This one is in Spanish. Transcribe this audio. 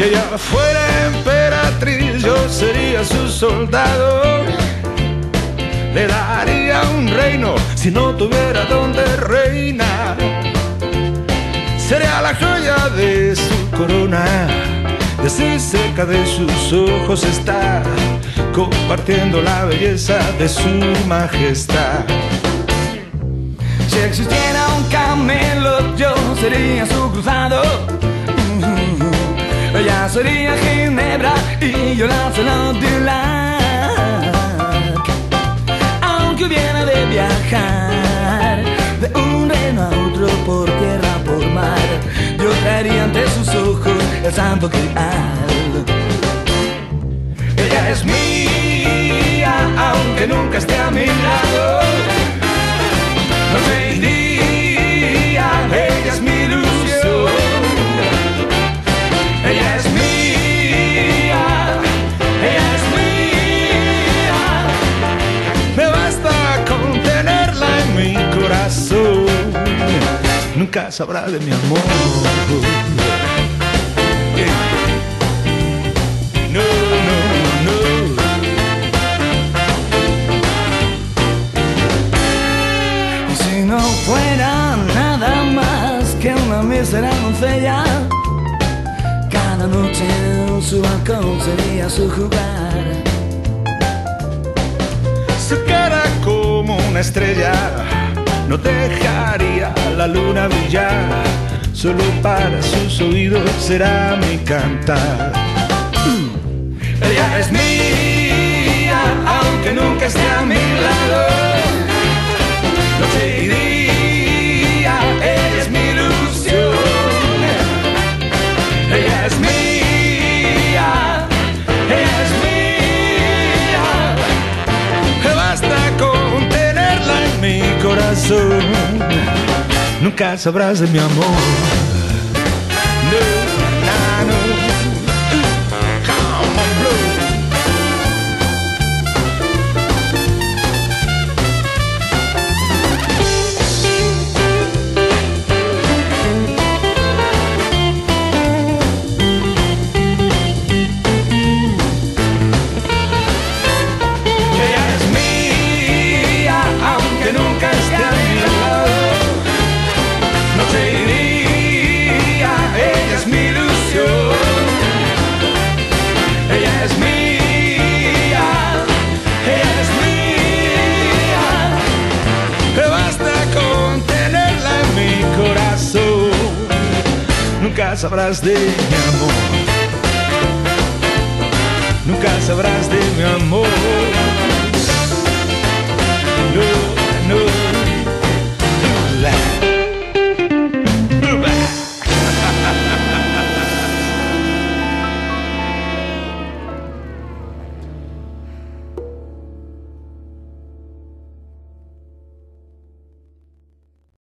ella fuera emperatriz, yo sería su soldado. Le daría un reino si no tuviera donde reinar. Sería la joya de su corona, y así cerca de sus ojos está, compartiendo la belleza de su majestad. Si existiera un Camelot, yo sería su cruzado. Ella sería Ginebra y yo la Dulac. Aunque hubiera de viajar de un reino a otro por tierra, por mar, yo traería ante sus ojos el santo grial. Ella es mía, aunque nunca esté a mi lado. No se iría, ella es mi ilusión. Ella es mía, ella es mía. Me basta con tenerla en mi corazón. Nunca sabrá de mi amor. No, no, no. Si no fuera nada más que una mísera doncella, cada noche en su balcón sería su jugar. Su cara como una estrella no dejaría la luna brillar. Solo para sus oídos será mi cantar. Ella es mía, aunque nunca esté a mi lado. No se iría, ella es mi ilusión. Ella es mía, ella es mía. Me basta con tenerla en mi corazón. Nunca sabrás de mi amor. No, no, no. Come on, blue. Nunca sabrás de mi amor. Nunca sabrás de mi amor.